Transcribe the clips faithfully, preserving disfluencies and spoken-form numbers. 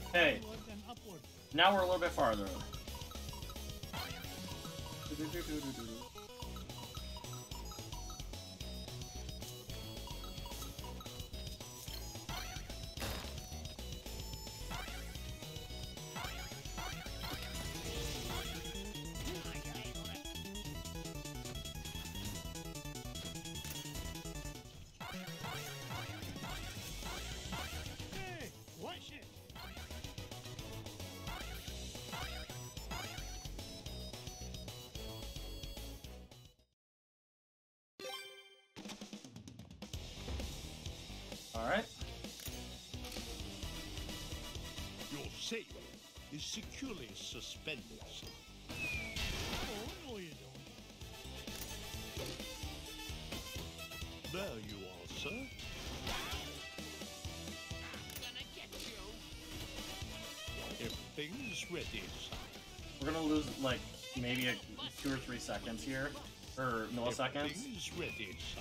Hey, now we're a little bit farther. Alright. Your safe is securely suspended, sir. Oh, no you don't. There you are, sir. I'm gonna get you. Everything's ready, sir. We're gonna lose, like, maybe a, two or three seconds here. Or milliseconds. Everything's ready, sir.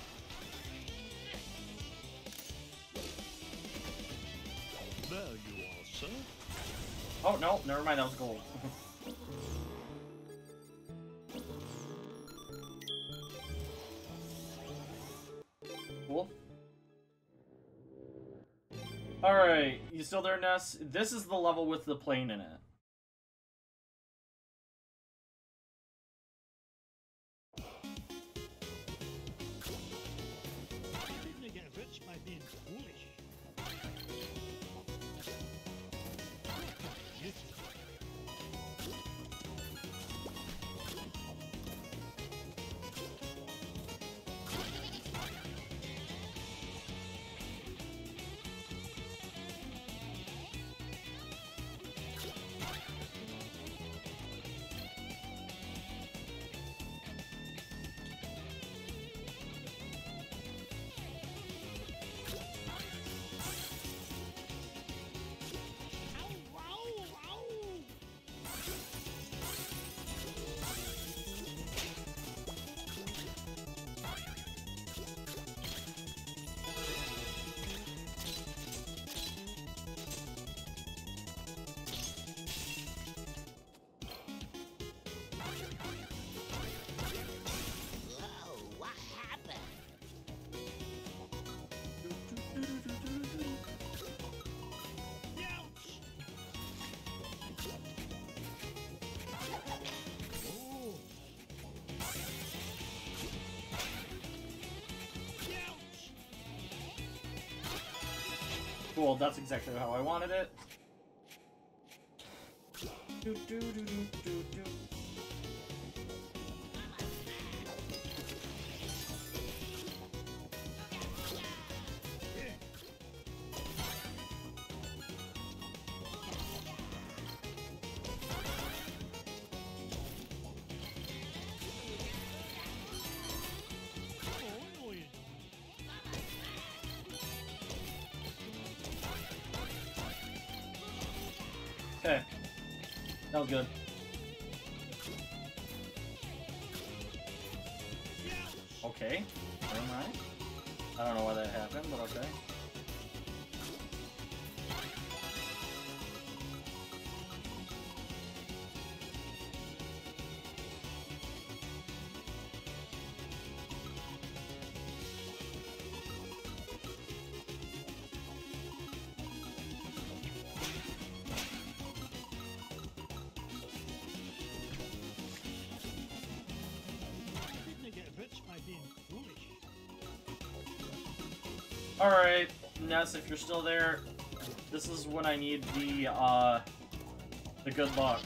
There you are, sir. Oh, no, never mind, that was gold. Cool. Alright, you still there, Ness? This is the level with the plane in it. Didn't get rich by being foolish. Cool, that's exactly how I wanted it. Do, do, do, do, do, do. Okay. That was good. Okay. Never mind. I don't know why that happened, but okay. Alright, Ness, if you're still there, this is when I need the, uh, the good luck.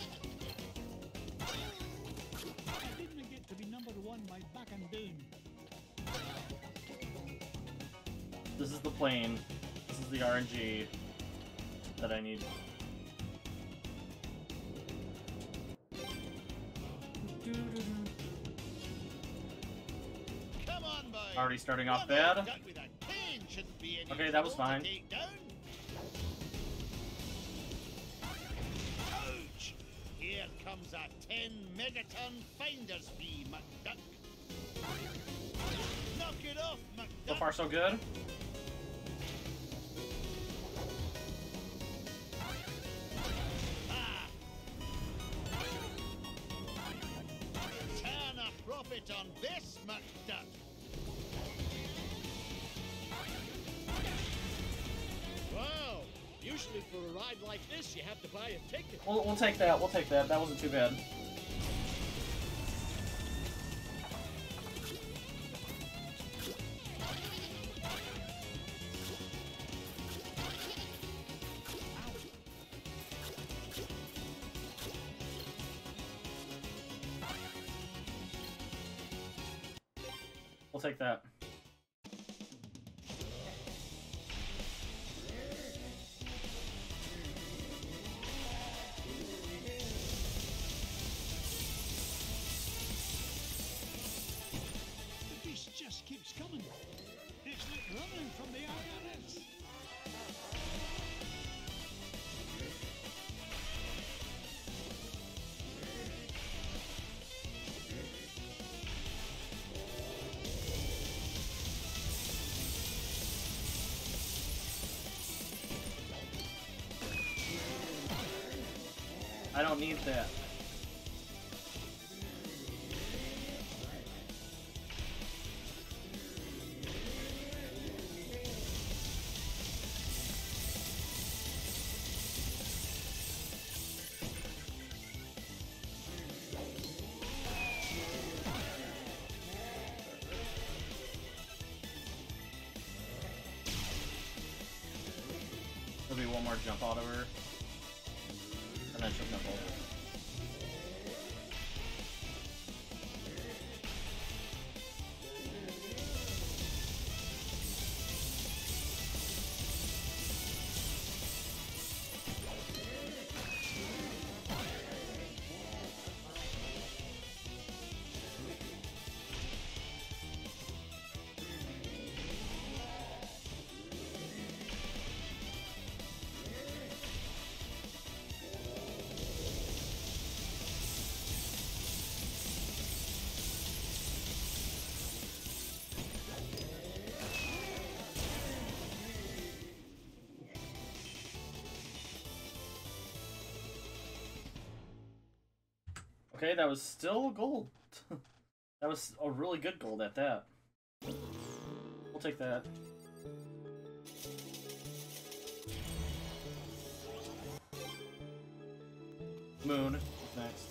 I didn't get to be number one by back and down. This is the plane. This is the R N G that I need. Come on, boy. Already starting off One bad. old duck with a cane shouldn't be any Okay, that was trouble to fine. take down. Ouch! Here comes a ten megaton finder's fee, McDuck. Knock it off, McDuck. So far, so good. Usually for a ride like this, you have to buy a ticket. We'll, we'll take that. We'll take that. That wasn't too bad. We'll take that. The beast just keeps coming. It's like running from the I R S. I don't need that. There'll be one more jump out of her. And then she'll jump over. Okay, that was still gold. That was a really good gold at that. We'll take that. Moon is next.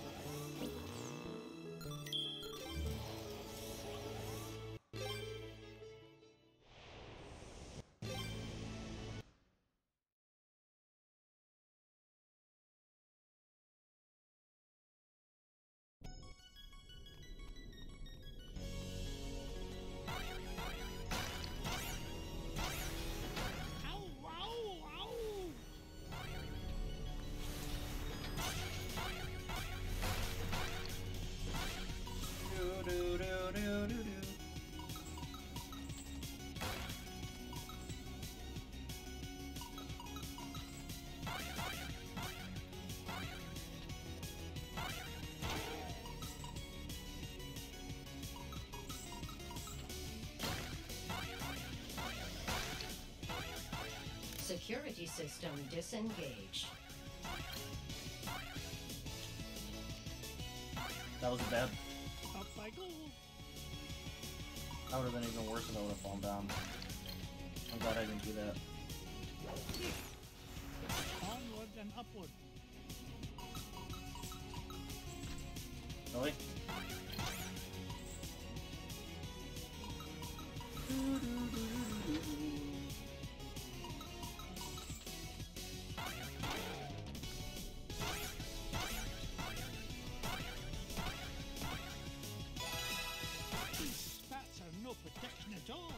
Security system disengaged. That was bad. Up I go. That would have been even worse if I would have fallen down. I'm glad I didn't do that. Onward and upward. Really? These spats are no protection at all.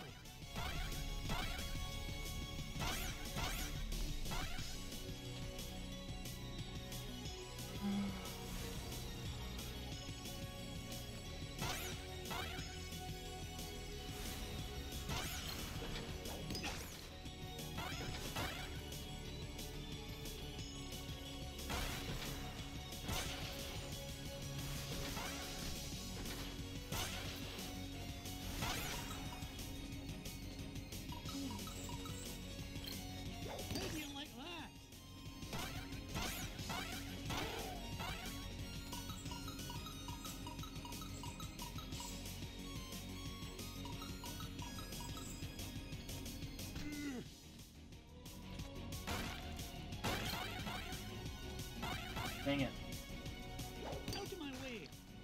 Dang it. Out of my way.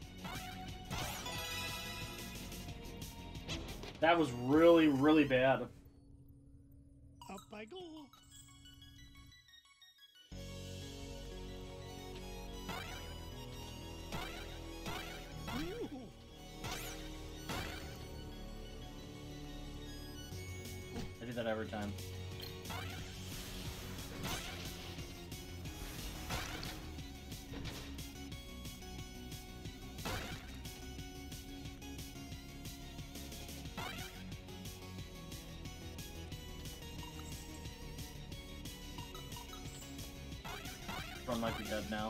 That was really, really bad. Up I go. Ooh. I do that every time. Run might be dead now.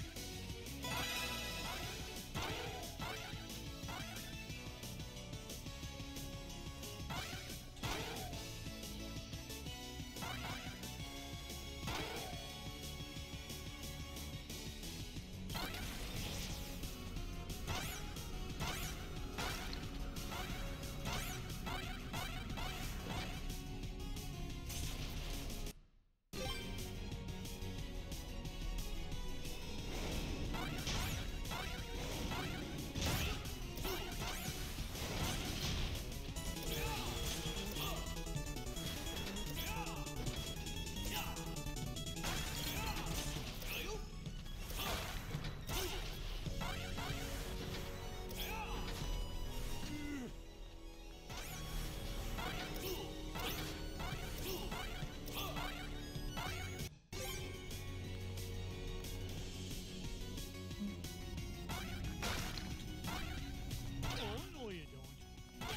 Oh, no you don't.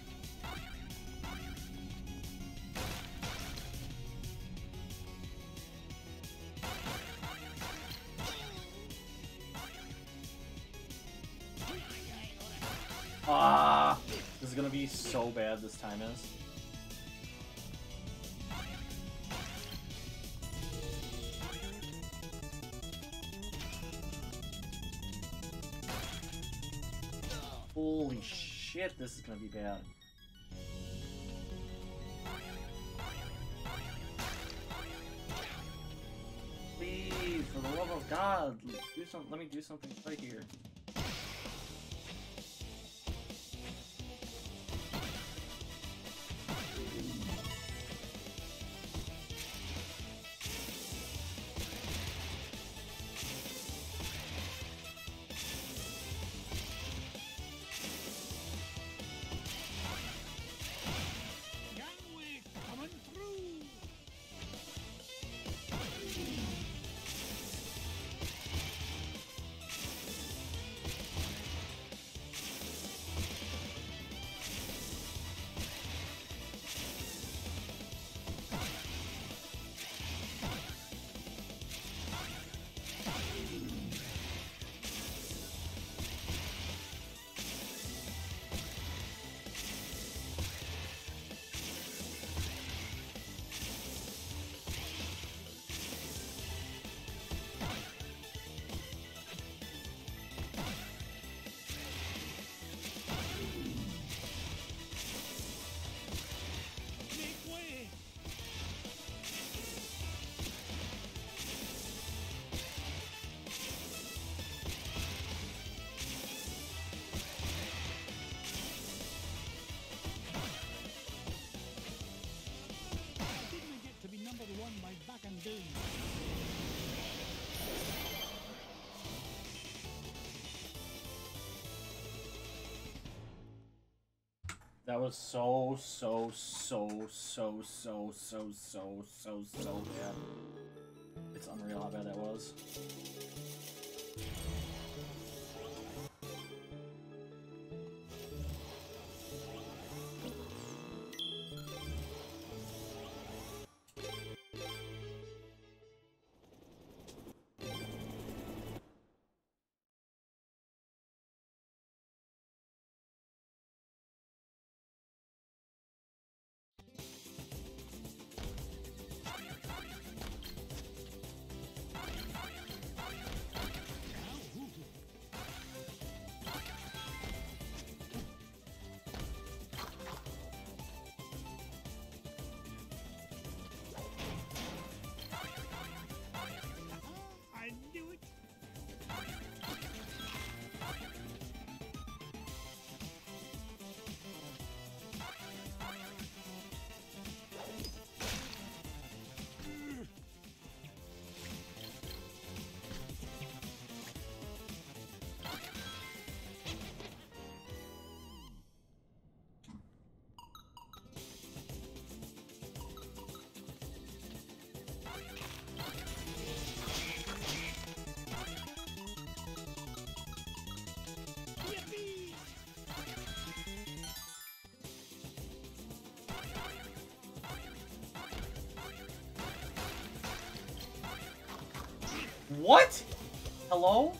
Ah! This is gonna be so bad this time is. Holy shit, this is gonna be bad. Please, for the love of God, do some. Let me do something right here. Gangway coming through. Make way. Didn't get to be number one by back and down. That was so, so, so, so, so, so, so, so, so bad. It's unreal how bad that was. What? Hello?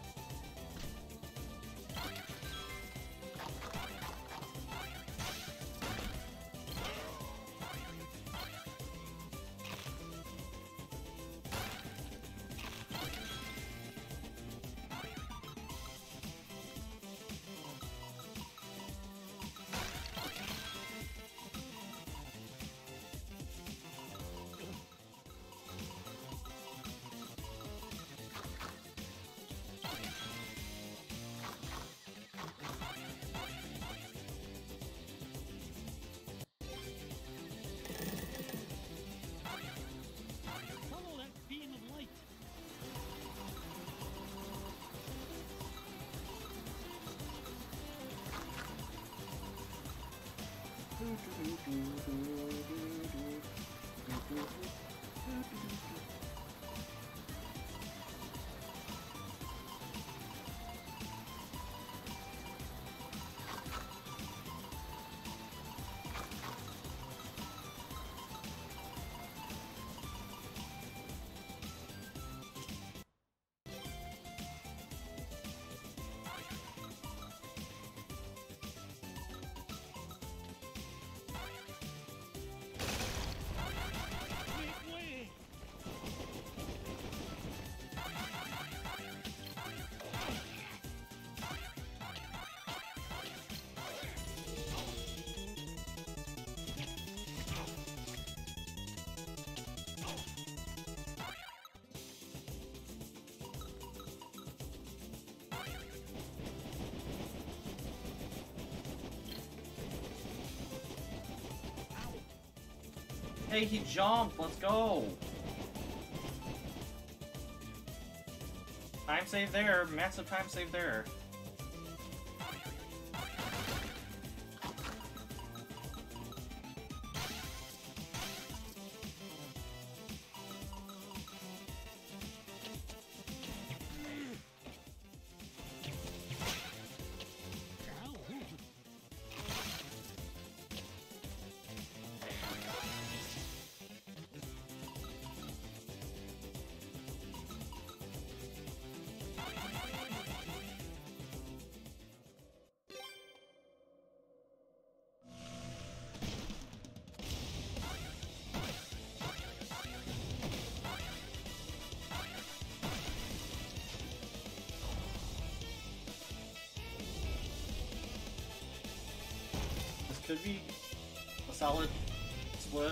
Follow that beam of light. Make way. Hey, he jumped. Let's go. Time save there. Massive time save there. Ow. This could be a solid split.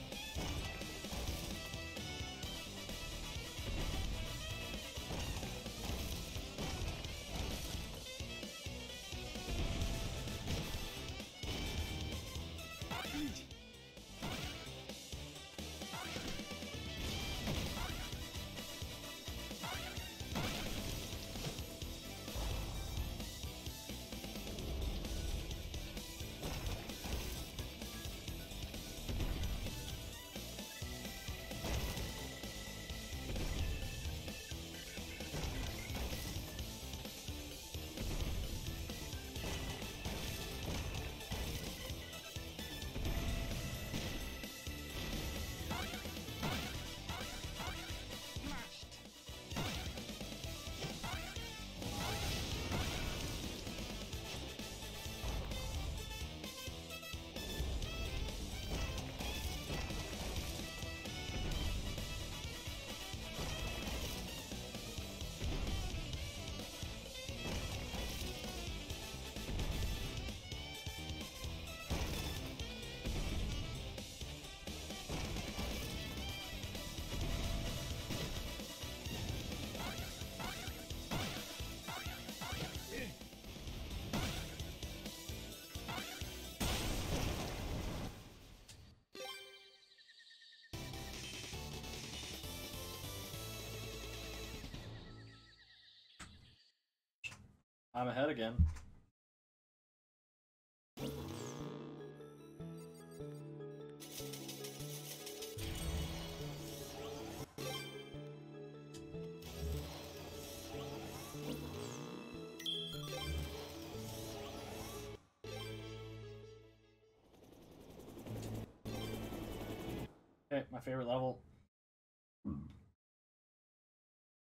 I'm ahead again. Okay, my favorite level.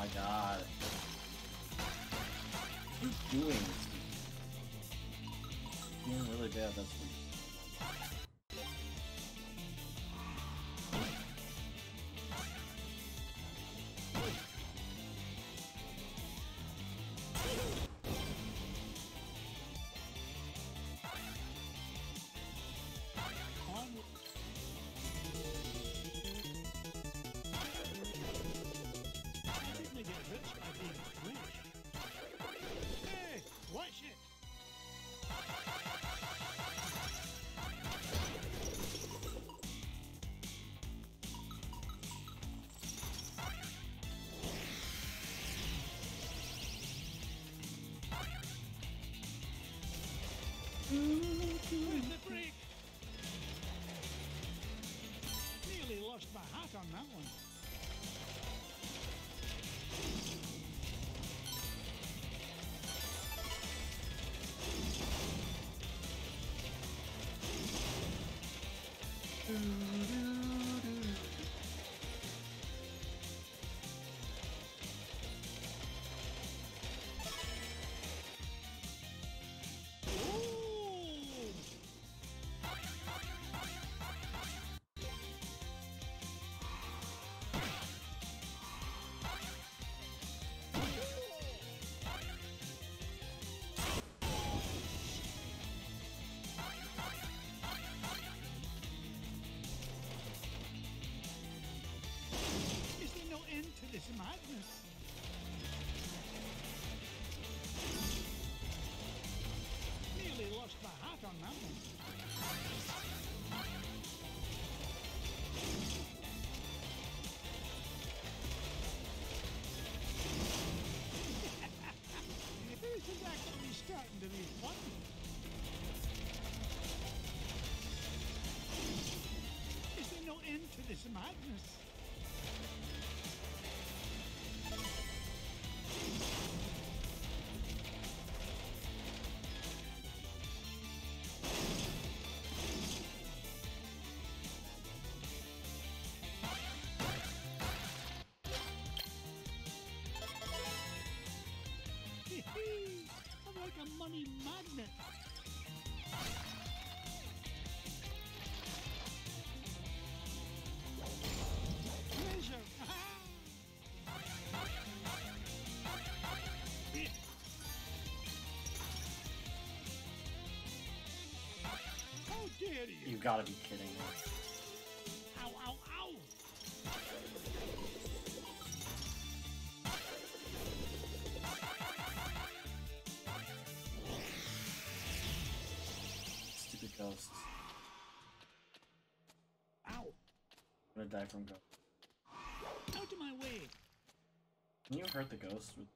my god. What are you doing this week? You're doing really bad this week. Where's the break? Nearly lost my hat on that one. This madness. Nearly lost my hat on that one. This is actually starting to be fun. Is there no end to this madness? I'm like a money magnet. Treasure. How dare you? You gotta be kidding me. Ow, ow, ow. Stupid ghosts. Ow. I'm gonna die from ghosts. Out of my way. Can you hurt the ghost with...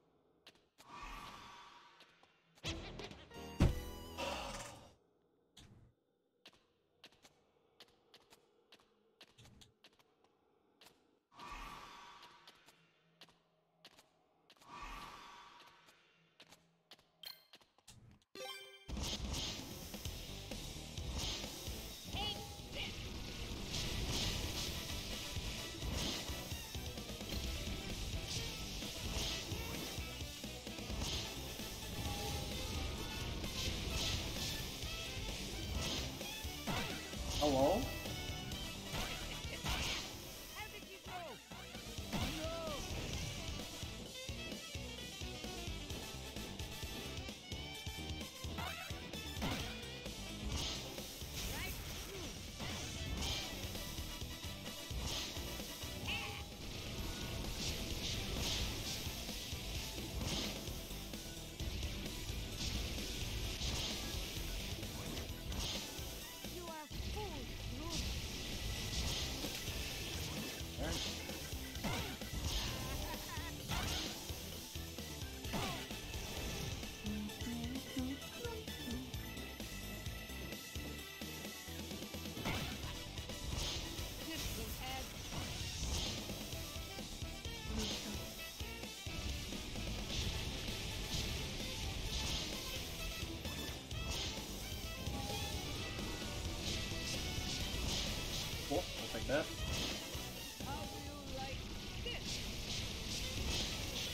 Hello? How did you go? No. Right through. You are full, Groot. This will add. Cool, I'll take that. How do you like this?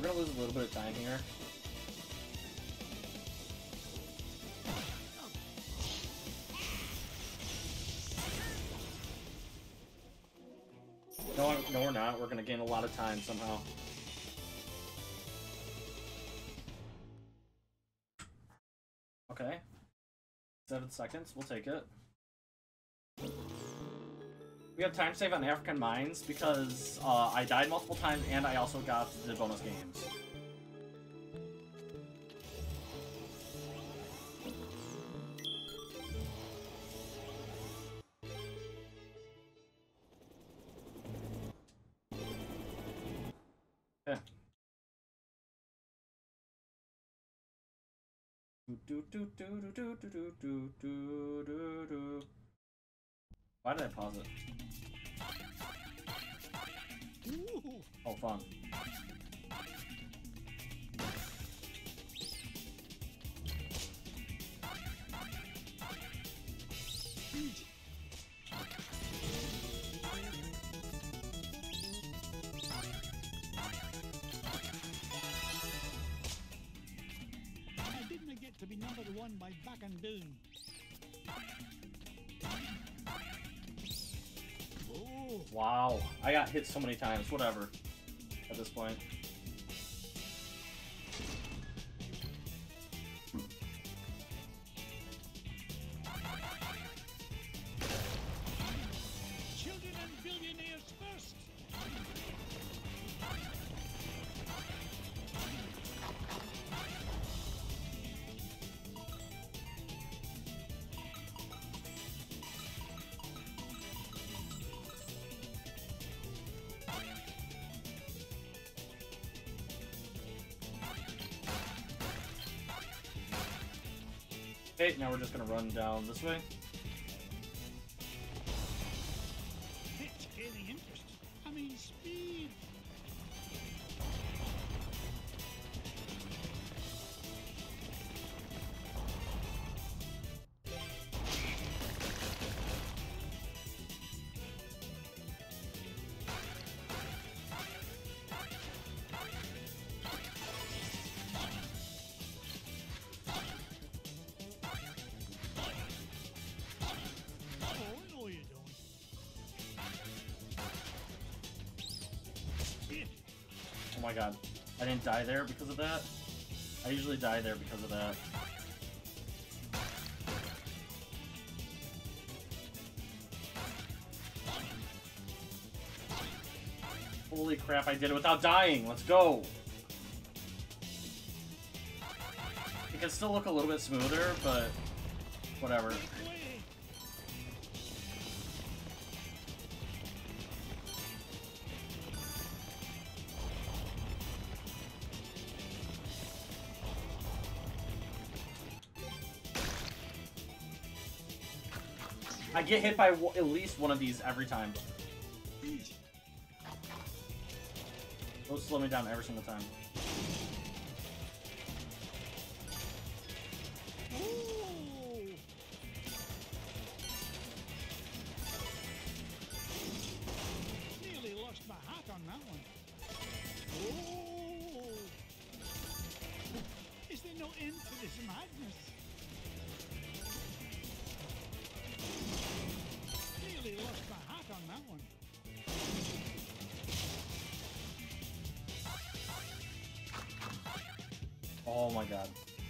We're gonna lose a little bit of time here. No, no, we're not. We're gonna gain a lot of time somehow. Okay. Seven seconds. We'll take it. We have time save on African Mines because uh, I died multiple times and I also got the bonus games. Okay. Do, do, do, do, do, do, do, do, do, do. Why did I pause it? Ooh. Oh, fun. I didn't get to be number one by back and doon. Oh. Wow. I got hit so many times. Whatever. At this point. Children and billionaires first. Okay, now we're just gonna run down this way. It's gaining interest. I mean, speed. Oh, no, you don't. Oh my god. I didn't die there because of that. I usually die there because of that. Holy crap, I did it without dying! Let's go! It can still look a little bit smoother, but whatever. Make way. I get hit by w at least one of these every time. Those slow me down every single time. Ooh. Nearly lost my hat on that one. Oh. Is there no end to this madness? Nearly lost my hat on that one. Oh my god.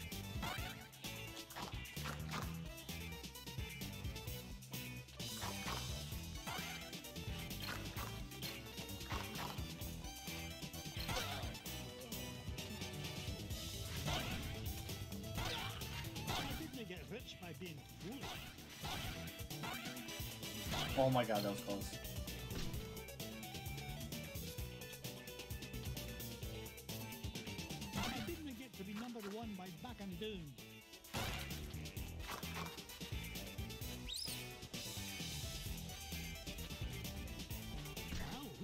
I didn't get rich by being foolish. Oh my god, that was close. I didn't get to be number one by back and doon. Ow.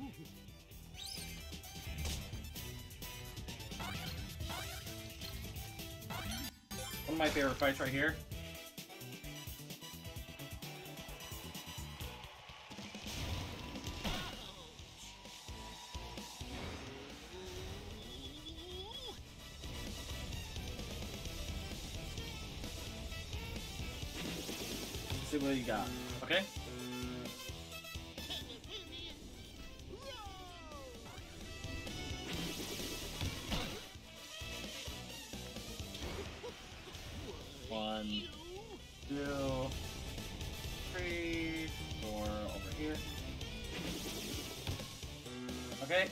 One of my favorite fights right here. see what you got. Okay? One, two, three, four, over here. Okay.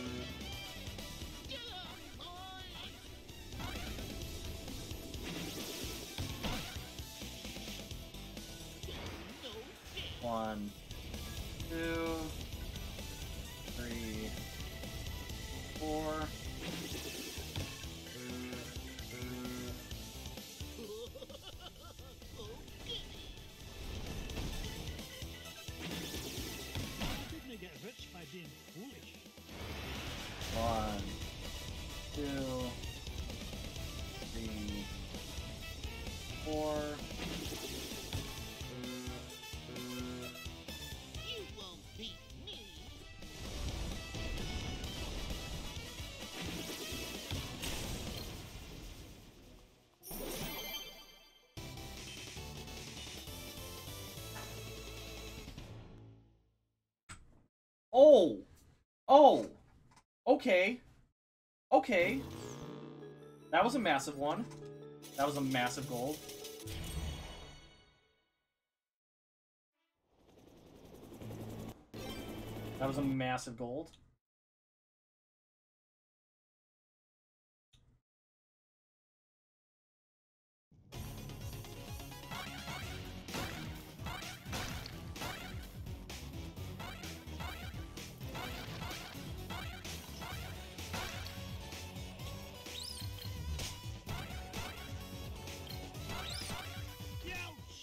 One, two, three, four. Didn't they get rich by being foolish? One, two, three, four. You won't beat me. Oh! Oh! Okay. Okay. That was a massive one. That was a massive gold. That was a massive gold. Ouch!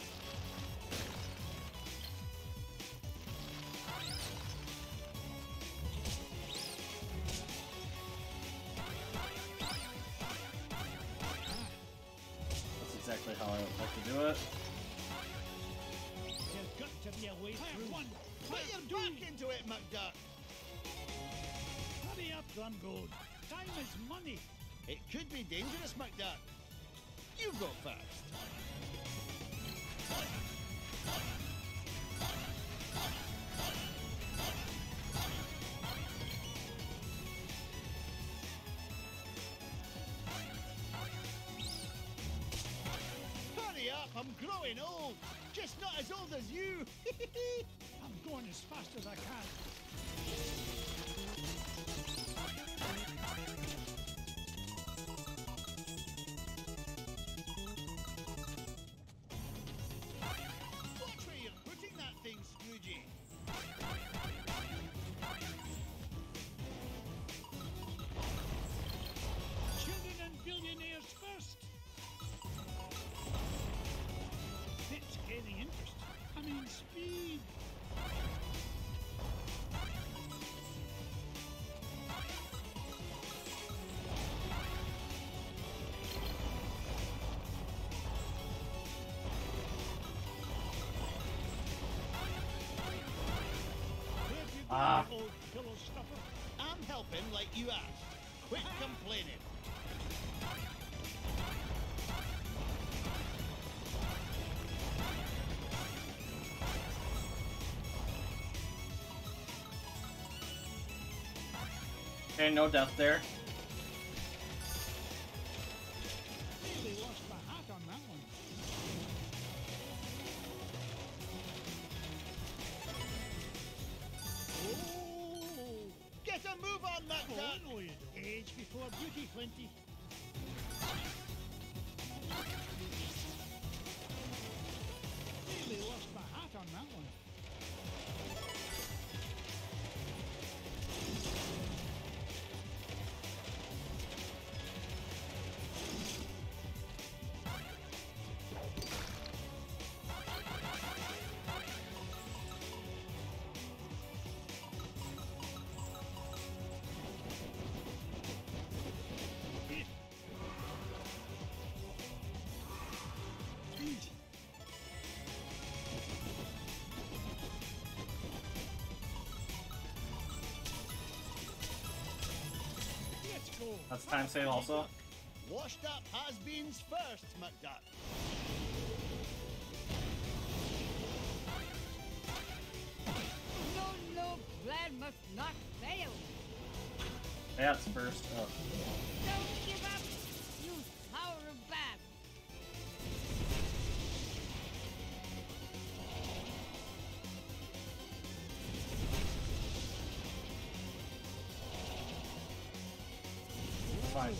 That's exactly how I would like to do it. There's got to be a way through. One, Put your back into it, McDuck. hurry up, Drumgold. Time is money. It could be dangerous, McDuck. You go first. Hurry up, I'm growing old. Just not as old as you. I'm going as fast as I can. Watch where you're putting that thing, Scroogey. Children and billionaires first. It's gaining interest. I mean, speed. Where'd you go, Ah. you old pillow stuffer? I'm helping like you asked. Quit complaining. Okay, no death there. Really lost my hat on that one. Oh, get a move on, Oh, McDuck. no, you don't. Age before beauty, Flinty. Really lost my hat on that one. Let's go. That's time save also. Washed up has-beens first, McDuck. Bats first. Oh. Don't give up, you power of bat. Fine.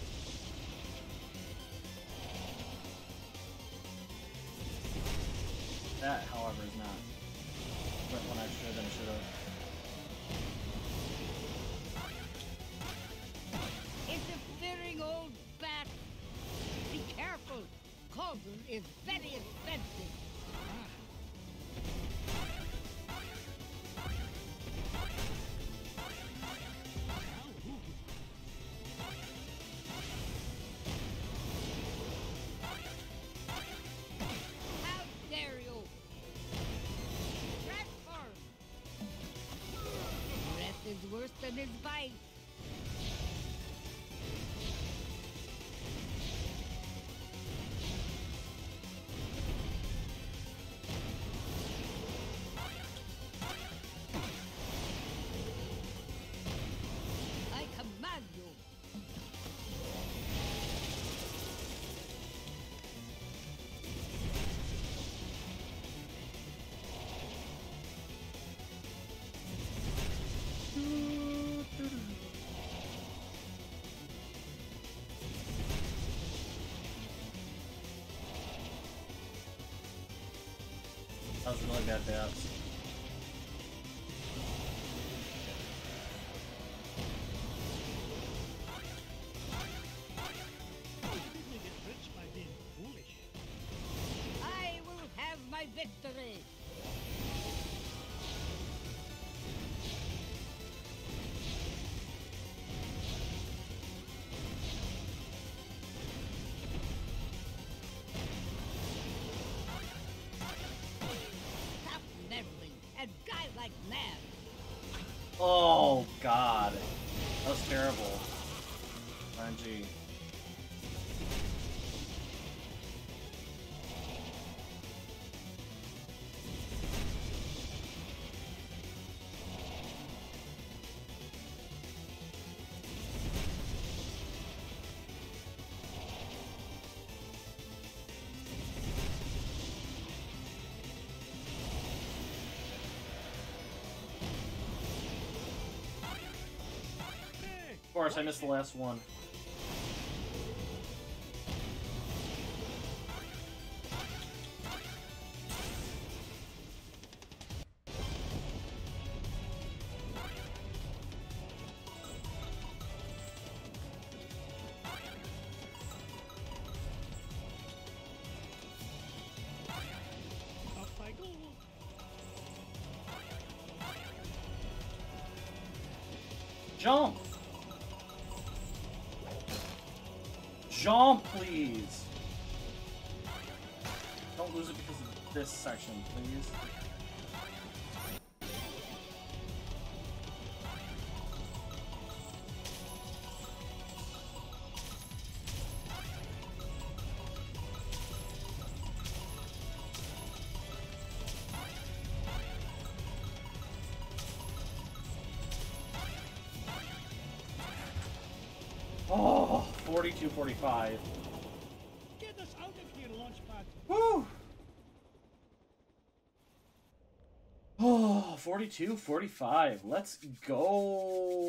That, however, is not. Went one extra than it should have. Interfering old bat. Be careful. Cauldron is very expensive. How dare you? Transform. Breath is worse than his bite. I command you. That was really bad bats. You didn't get rich by being foolish. I will have my victory. Stop meddling and die like mad. Oh god. That was terrible. R N G. Of course, I missed the last one. Up I go. Jump! Jump, please! Don't lose it because of this section, please. Oh, forty-two forty-five. Get us out of here, Launchpad. Woo! Oh, forty-two forty-five. Let's go.